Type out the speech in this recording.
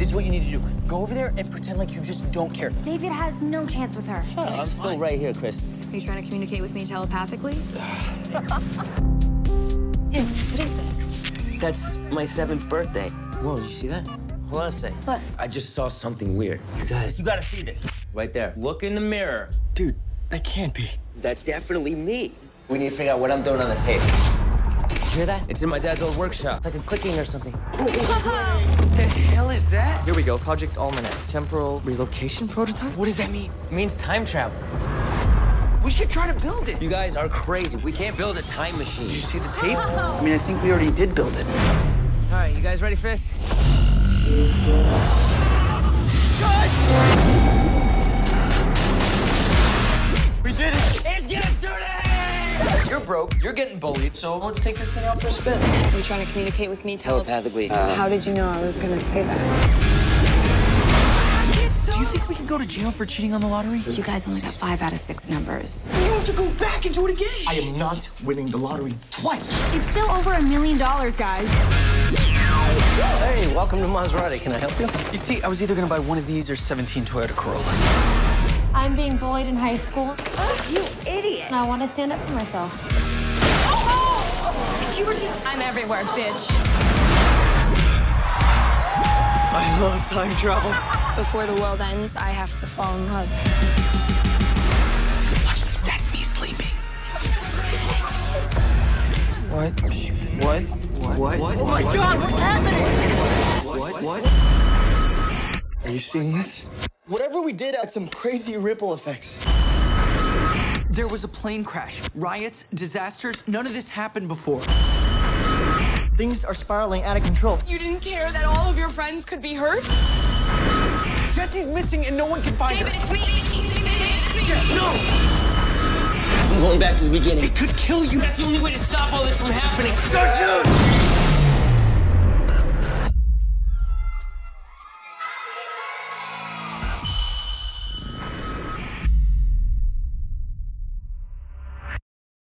This is what you need to do. Go over there and pretend like you just don't care. David has no chance with her. I'm still right here, Chris. Are you trying to communicate with me telepathically? Hey, what is this? That's my 7th birthday. Whoa, did you see that? Hold on a sec. What? I just saw something weird. You guys, you gotta see this. Right there. Look in the mirror. Dude, that can't be. That's definitely me. We need to figure out what I'm doing on this tape. You hear that? It's in my dad's old workshop. It's like a clicking or something. What the hell is that? Here we go, Project Almanac. Temporal relocation prototype? What does that mean? It means time travel. We should try to build it. You guys are crazy. We can't build a time machine. Did you see the tape? I mean, I think we already did build it. All right, you guys ready for this? We did it! It's yesterday! You're broke, you're getting bullied, so let's take this thing out for a spin. Are you trying to communicate with me Telepathically. How did you know I was gonna say that? Do you think we can go to jail for cheating on the lottery? You guys only got 5 out of 6 numbers. You have to go back and do it again. I am not winning the lottery twice. It's still over $1 million, guys. Hey, welcome to Maserati. Can I help you? You see, I was either gonna buy one of these or 17 Toyota Corollas. I'm being bullied in high school. You idiot! And I want to stand up for myself. You were just... I'm everywhere, bitch. I love time travel. Before the world ends, I have to fall in love. Watch this. That's me sleeping. What? Oh my God, what's happening? What? Are you seeing this? Whatever we did had some crazy ripple effects. There was a plane crash, riots, disasters. None of this happened before. Things are spiraling out of control. You didn't care that all of your friends could be hurt? Jesse's missing and no one can find David, her. it's me! Yes, no! I'm going back to the beginning. It could kill you. That's the only way to stop all this from happening. Go shoot!